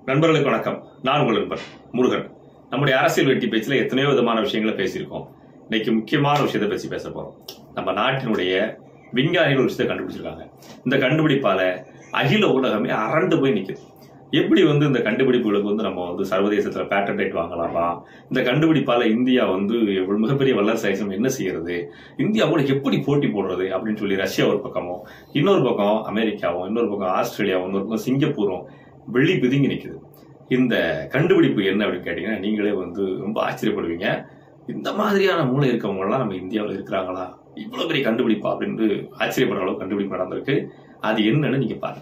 நண்பர்களுக்கு வணக்கம். நான் உங்கள் நண்பர் முருகன். நம்முடைய அரசியல் வெட்டி பேச்சில் எத்தனையோ விதமான விஷயங்களை பேசியிருக்கோம். இன்னைக்கு முக்கியமான விஷயத்தை பற்றி பேச போறோம். நம்ம நாட்டினுடைய விஞ்ஞானிகள் ஒரு விஷயத்தை கண்டுபிடிச்சிருக்காங்க. இந்த கண்டுபிடிப்பால அகில உலகமே அரண்டு போய் நிற்குது. எப்படி இந்த கண்டுபிடிப்புகளுக்கு நம்ம சர்வதேசத்துல பேட்டன் ரைட் வாங்கலாமா? இந்த கண்டுபிடிப்பால இந்தியா மிகப்பெரிய வல்லரசு என்ன செய்யறது, இந்தியா கூட எப்படி போட்டி போடுறது அப்படின்னு சொல்லி ரஷ்யா ஒரு பக்கமும், இன்னொரு பக்கம் அமெரிக்காவும், இன்னொரு பக்கம் ஆஸ்திரேலியாவும், இன்னொரு பக்கம் சிங்கப்பூரும் வெள்ளி பிதுங்கி நிற்குது. இந்த கண்டுபிடிப்பு என்ன அப்படின்னு கேட்டீங்கன்னா நீங்களே ரொம்ப ஆச்சரியப்படுவீங்க. இந்த மாதிரியான மூளை இருக்கவங்க எல்லாம் நம்ம இந்தியாவில் இருக்கிறாங்களா, இவ்வளவு பெரிய கண்டுபிடிப்பா அப்படின்னு ஆச்சரியப்படுற அளவு கண்டுபிடிப்பு நடந்திருக்கு. அது என்னன்னு நீங்க பாருங்க.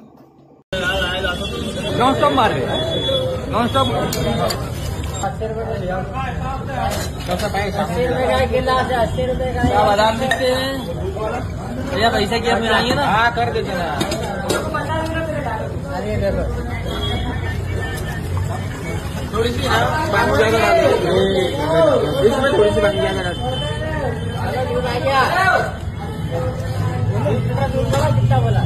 नॉन स्टॉप मार रहे हैं, नॉन स्टॉप 80 रुपए का गिलास है, 80 रुपए का। क्या बादाम लिखते हैं भैया? पैसा क्या मिलाएंगे ना? हाँ कर देते ना। अरे ले लो थोड़ी सी ना बांग ज्यादा डाल दो, इसमें थोड़ी सी बांग ज्यादा डाल दो। दूध आ गया, दूध बोला कितना बोला?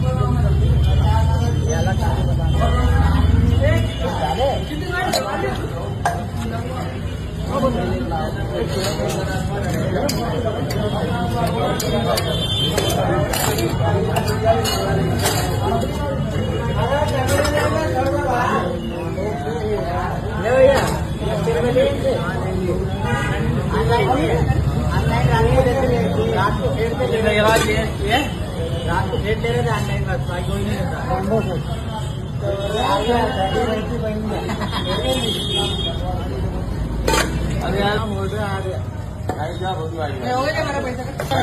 रात को फेट दे रहे थे ऑनलाइन बस, कोई नहीं रहता। अरे यार बोल रहे आ गया क्या हो गया मेरा पैसा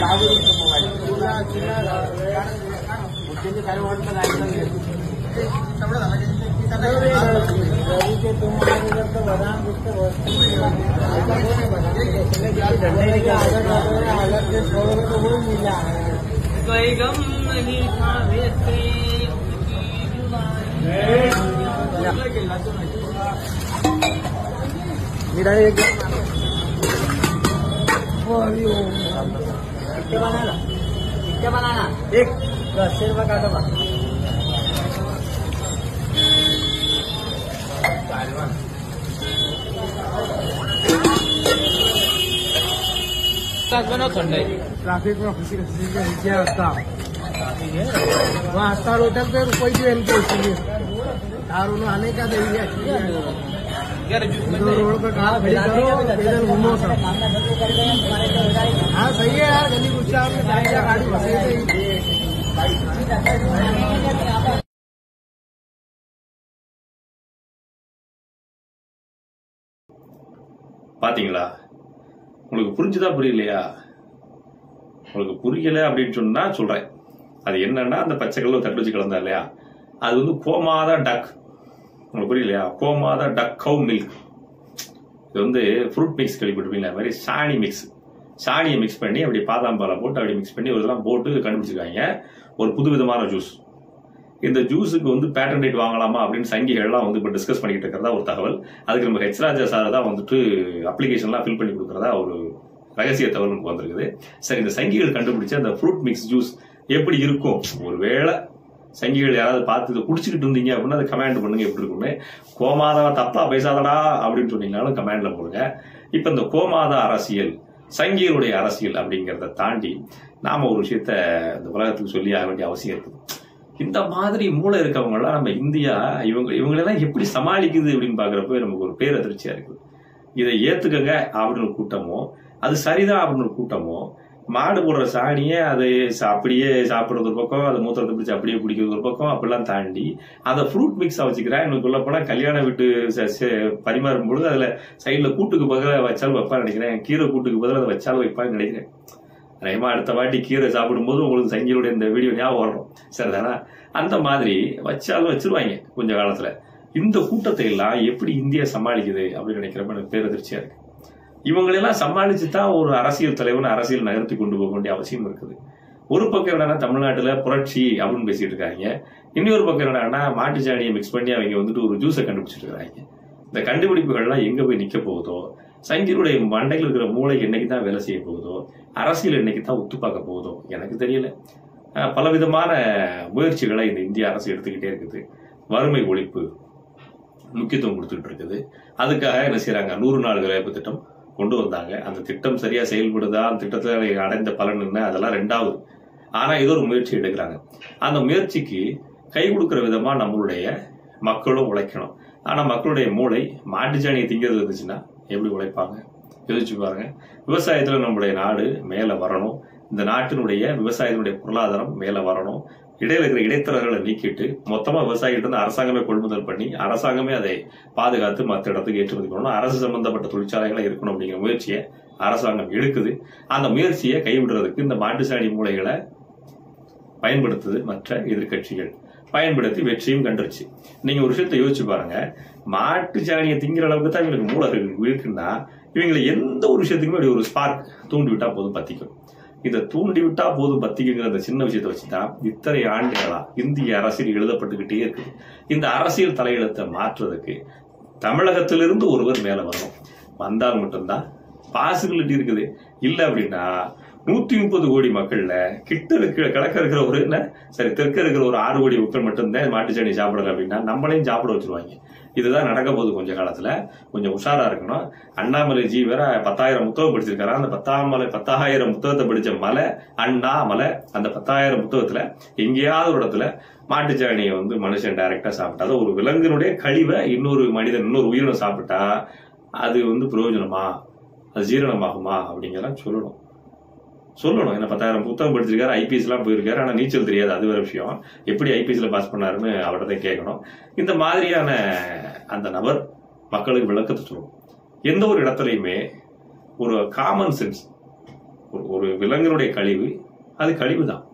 कोई गम नहीं था वैसे मेरा एक कितने बनाना एक 80 रुपए काटो बा। ट्रैफिक में खुशी आता वहाँ अस्तर होटल पे कोई भी इनको इसलिए आने का रोड पे कहा पैदल घूमो सब। हाँ सही है यार, गली गुस्सा में गाड़ी फंसे பாத்தீங்களா? உங்களுக்கு புரிஞ்சுதா புரியலையா? உங்களுக்கு புரியல அப்படின்னு சொன்னா சொல்றேன். அது என்னன்னா அந்த பச்சை கல்ல தட்டு வச்சு கலந்தா இல்லையா, அது கோமாதா டக். உங்களுக்கு புரியலையா? கோமாதா டக் கவு மில்க். இது ஃப்ரூட் மிக்ஸ் கேள்விப்பட்டிருப்பீங்களா? அது மாதிரி சாணி மிக்ஸ், சாணியை மிக்ஸ் பண்ணி அப்படி பாதாம் பாலை போட்டு அப்படி மிக்ஸ் பண்ணி ஒரு இதெல்லாம் போட்டு கண்டுபிடிச்சிருக்காங்க ஒரு புது விதமான ஜூஸ். இந்த ஜூஸுக்கு பேட்டன் ரைட் வாங்கலாமா அப்படின்னு சங்கிகள்லாம் இப்போ டிஸ்கஸ் பண்ணிக்கிட்டு இருக்கிறதா ஒரு தகவல். அதுக்கு நம்ம ஹெச் ராஜா சார் தான் அப்ளிகேஷன்லாம் ஃபில் பண்ணி கொடுக்குறதா ஒரு ரகசிய தகவல் நமக்கு வந்திருக்குது. சரி, இந்த சங்கிகள் கண்டுபிடிச்ச அந்த ஃப்ரூட் மிக்ஸ் ஜூஸ் எப்படி இருக்கும்? ஒருவேளை சங்கிகள் யாராவது பார்த்து இதை குடிச்சுக்கிட்டு இருந்தீங்க அப்படின்னா அதை கமெண்ட் பண்ணுங்க எப்படி இருக்குன்னு. கோமாதாவை தப்பா பேசாதடா அப்படின்னு சொன்னீங்கன்னாலும் கமெண்ட்ல போடுங்க. இப்ப இந்த கோமாதா அரசியல், சங்கிகளுடைய அரசியல் அப்படிங்கிறத தாண்டி நாம ஒரு விஷயத்த இந்த உலகத்துக்கு சொல்லி ஆக வேண்டிய அவசியம் இருக்குது. இந்த மாதிரி மூளை இருக்கவங்க எல்லாம் நம்ம இந்தியா இவங்களெல்லாம் எப்படி சமாளிக்குது அப்படின்னு பாக்குறப்ப நமக்கு ஒரு பேரதிர்ச்சியா இருக்குது. இதை ஏத்துக்கங்க அப்படின்னு ஒரு கூட்டமோ, அது சரிதான் அப்படின்னு ஒரு கூட்டமோ, மாடு போடுற சாணியை அது அப்படியே சாப்பிடுறது ஒரு பக்கம், அதை மூத்திரத்தை பிடிச்சி அப்படியே குடிக்கிறது ஒரு பக்கம், அப்படிலாம் தாண்டி அதை ஃப்ரூட் மிக்ஸா வச்சுக்கிறேன். எனக்கு உள்ள போனா கல்யாண வீட்டு பரிமாறும் பொழுது அதுல சைட்ல கூட்டுக்கு பதிலாக வச்சாலும் வைப்பான்னு நினைக்கிறேன், கீரை கூட்டுக்கு பதிலாக அதை வச்சாலும் வைப்பான்னு நினைக்கிறேன். நயமா அடுத்த வாட்டி கீரை சாப்பிடும்போது உங்களுக்கு சங்கிகளுடைய இந்த வீடியோ ஞாபகம் வரணும், சரிதானா? அந்த மாதிரி வச்சாலும் வச்சிருவாங்க கொஞ்ச காலத்துல. இந்த கூட்டத்தை எல்லாம் எப்படி இந்தியா சமாளிக்குது அப்படின்னு நினைக்கிறப்ப எனக்கு பேரதிர்ச்சியா இருக்கு. இவங்களெல்லாம் சமாளிச்சுதான் ஒரு அரசியல் தலைவன் அரசியல் நகர்த்தி கொண்டு போக வேண்டிய அவசியம் இருக்குது. ஒரு பக்கம் என்னன்னா தமிழ்நாட்டுல புரட்சி அப்படின்னு பேசிட்டு இருக்காங்க, இன்னொரு பக்கம் என்னன்னா மாட்டு சாணியை மிக்ஸ் பண்ணி அவங்க ஒரு ஜூஸை கண்டுபிடிச்சிட்டு இருக்காங்க. இந்த கண்டுபிடிப்புகள்லாம் எங்க போய் நிக்க போகுதோ, சங்கிகளுடைய மண்டையில் இருக்கிற மூளை என்னைக்கு தான் வேலை செய்ய போகுதோ, அரசியல் என்னைக்கு தான் ஒத்து பார்க்க போகுதோ எனக்கு தெரியல. பலவிதமான முயற்சிகளை இந்த இந்திய அரசு எடுத்துக்கிட்டே இருக்குது. வறுமை ஒழிப்பு, முக்கியத்துவம் கொடுத்துட்டு இருக்குது. அதுக்காக என்ன செய்யறாங்க, 100 நாள் வேலைவாய்ப்பு திட்டம் கொண்டு வந்தாங்க. அந்த திட்டம் சரியா செயல்படுதா, அந்த திட்டத்தில் அடைந்த பலன் என்ன, அதெல்லாம் ரெண்டாவது. ஆனா இது ஒரு முயற்சி எடுக்கிறாங்க. அந்த முயற்சிக்கு கை கொடுக்கிற விதமா நம்மளுடைய மக்களும் உழைக்கணும். ஆனா மக்களுடைய மூளை மாட்டுச்சாணியை திங்கிறது இருந்துச்சுன்னா எப்படி உழைப்பாங்க? யோசிச்சு பாருங்க. விவசாயத்துல நம்மளுடைய நாடு மேல வரணும், இந்த நாட்டினுடைய விவசாயத்தினுடைய பொருளாதாரம் மேல வரணும். இடையில இருக்கிற இடைத்தரகர்களை நீக்கிட்டு மொத்தமா விவசாயிகிட்ட இருந்து அரசாங்கமே கொள்முதல் பண்ணி அரசாங்கமே அதை பாதுகாத்து மற்ற இடத்துக்கு ஏற்றுமதி பண்ணணும். அரசு சம்பந்தப்பட்ட தொழிற்சாலைகளை இருக்கணும் அப்படிங்கிற முயற்சியை அரசாங்கம் எடுக்குது. அந்த முயற்சியை கைவிடுறதுக்கு இந்த மாட்டுச்சாணி மூளைகளை பயன்படுத்துது மற்ற எதிர்கட்சிகள். பயன்படுத்தி வெற்றியும் கண்டுருச்சு. நீங்க ஒரு விஷயத்தை யோசிச்சு பாருங்க. மாட்டு சாணியை திங்கிற அளவுக்கு தான் இவங்களுக்கு மூளை இருக்குன்னா இவங்களை எந்த ஒரு விஷயத்துக்குமே ஒரு ஸ்பார்க் தூண்டி விட்டா போதும் பத்திக்கும். இதை தூண்டி விட்டா போதும் பத்திக்குங்கிற அந்த சின்ன விஷயத்தை வச்சுதான் இத்தனை ஆண்டுகளா இந்திய அரசியல் எழுதப்பட்டுக்கிட்டே இருக்குது. இந்த அரசியல் தலையெழுத்தை மாற்றுறதுக்கு தமிழகத்திலிருந்து ஒருவர் மேல வரணும். வந்தால் மட்டும்தான் பாசிபிலிட்டி இருக்குது. இல்ல அப்படின்னா 130 கோடி மக்கள்ல கிட்ட இருக்கிற கிழக்க இருக்கிற ஒரு சரி தெற்க இருக்கிற ஒரு 6 கோடி மக்கள் மட்டும்தான் மாட்டுச்சாணி சாப்பிடல அப்படின்னா நம்மளையும் சாப்பிட வச்சிருவாங்க. இதுதான் நடக்க போகுது. கொஞ்ச காலத்துல கொஞ்சம் உஷாரா இருக்கணும். அண்ணாமலை ஜி வேற 10,000 புத்தகம் படிச்சிருக்காரு. அந்த 10,000 புத்தகத்தை படிச்ச மலை அண்ணாமலை. அந்த 10,000 புத்தகத்துல எங்கேயாவது ஒரு இடத்துல மாட்டுச்சாணியை மனுஷன் டைரக்டா சாப்பிட்டா, ஒரு விலங்கினுடைய கழிவை இன்னொரு மனிதன் இன்னொரு உயிரினம் சாப்பிட்டா அது பிரயோஜனமா, அது ஜீரணமாகுமா அப்படிங்கிறத சொல்லணும். என்ன 10,000 புத்தகம் படிச்சிருக்காரு, ஐபிஎஸ் எல்லாம் போயிருக்காரு, ஆனா நீச்சல் தெரியாது, அது வேற விஷயம். எப்படி ஐபிஎஸ்ல பாஸ் பண்ணாருன்னு அவர்கிட்ட கேட்கணும். இந்த மாதிரியான அந்த நபர் மக்களுக்கு விளக்கத்தை சொல்லணும். எந்த ஒரு இடத்துலையுமே ஒரு காமன் சென்ஸ், ஒரு விலங்கினுடைய கழிவு அது கழிவு தான்.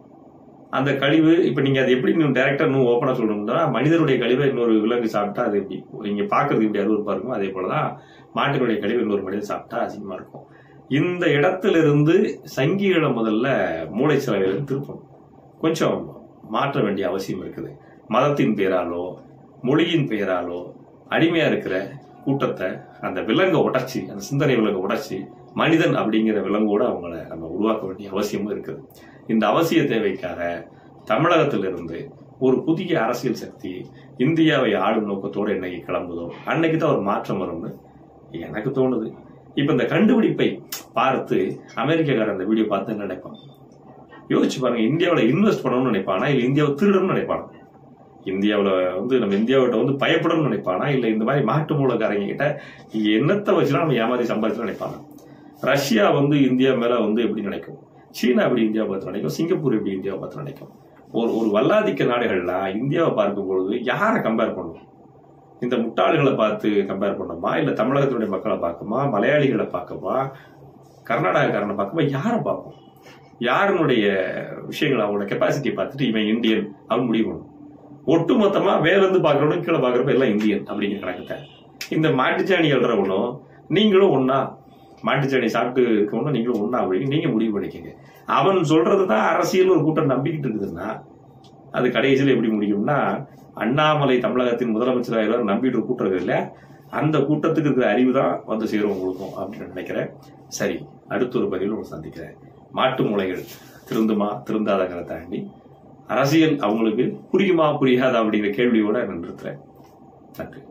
அந்த கழிவு இப்ப நீங்க அது எப்படி டைரக்டா ஓப்பனா சொல்லணும்னா, மனிதனுடைய கழிவை இன்னொரு விலங்கு சாப்பிட்டா அது எப்படி நீங்க பாக்குறது எப்படி அருவருப்பா இருக்கும், அதே போலதான் மாட்டினுடைய கழிவு இன்னொரு மனிதன் சாப்பிட்டா அசிங்கமா இருக்கும். இந்த இடத்திலிருந்து சங்கிகளை முதல்ல மூளை செலவில் திருப்பணும். கொஞ்சம் மாற்ற வேண்டிய அவசியம் இருக்குது. மதத்தின் பெயராலோ மொழியின் பெயராலோ அடிமையா இருக்கிற கூட்டத்தை அந்த விலங்கை உடைச்சி, அந்த சிந்தனை விலங்கை உடைச்சி மனிதன் அப்படிங்கிற விலங்கோட அவங்கள நம்ம உருவாக்க வேண்டிய அவசியமும் இருக்குது. இந்த அவசிய தேவைக்காக தமிழகத்திலிருந்து ஒரு புதிய அரசியல் சக்தி இந்தியாவை ஆளும் நோக்கத்தோடு என்னைக்கு கிளம்புதோ அன்னைக்கு தான் ஒரு மாற்றம் வரும்னு எனக்கு தோணுது. இப்ப இந்த கண்டுபிடிப்பை பார்த்து அமெரிக்காக்காரன் இந்த வீடியோ பார்த்து என்ன நினைப்பான் யோசிச்சு பாருங்க. இந்தியாவில இன்வெஸ்ட் பண்ணணும்னு நினைப்பானா, இல்ல இந்தியாவை திருடணும்னு நினைப்பானா? இந்தியாவில நம்ம இந்தியாவிட்ட பயப்படணும்னு நினைப்பானா, இல்ல இந்த மாதிரி மாட்டு மூலக்காரங்க கிட்ட என்னத்தை வச்சுலாம் நம்ம ஏமாதி சம்பாதிச்சு நினைப்பாங்க? ரஷ்யா இந்தியா மேல எப்படி நினைக்கும், சீனா எப்படி இந்தியாவை பார்த்து நினைக்கும், சிங்கப்பூர் எப்படி இந்தியாவை பார்த்து நினைக்கும்? ஒரு வல்லாதிக்க நாடுகள்லாம் இந்தியாவை பார்க்கும் பொழுது யாரை கம்பேர் பண்ணும்? இந்த முட்டாள்களை பார்த்து கம்பேர் பண்ணுமா, இல்ல தமிழகத்தினுடைய மக்களை பார்க்குமா, மலையாளிகளை பார்க்குமா, கர்நாடகக்காரனை பார்க்குமா, யாரை பார்க்கும்? யாருனுடைய விஷயங்களை அவங்களோட கெப்பாசிட்டியை பார்த்துட்டு இவன் இந்தியன் அவன் முடிவு பண்ணும். ஒட்டுமொத்தமா வேற பாக்குறவனும் கீழே பாக்குறப்ப எல்லாம் இந்தியன் அப்படிங்கிற கணக்கத்தை. இந்த மாட்டுச்சாணி எழுறவனும் நீங்களும் ஒன்னா, மாட்டுச்சாணி சாப்பிட்டு இருக்கவனும் நீங்களும் ஒன்னா அப்படின்னு நீங்க முடிவு பண்ணிக்கங்க. அவன் சொல்றதுதான் அரசியல் ஒரு கூட்டம் நம்பிக்கிட்டு இருக்குதுன்னா அது கடைசியில் எப்படி முடியும்னா, அண்ணாமலை தமிழகத்தின் முதலமைச்சராக நம்பிட்டு கூட்டுறது இல்ல, அந்த கூட்டத்துக்கு இருக்கிற அறிவு தான் சேரும் உங்களுக்கும் அப்படின்னு நினைக்கிறேன். சரி, அடுத்த ஒரு பதிவில் உங்களை சந்திக்கிறேன். மாட்டு மூளைகள் திருந்துமா திருந்தாதங்களை தாண்டி அரசியல் அவங்களுக்கு புரியுமா புரியாதா அப்படிங்கிற கேள்வியோட நிறுத்துறேன். நன்றி.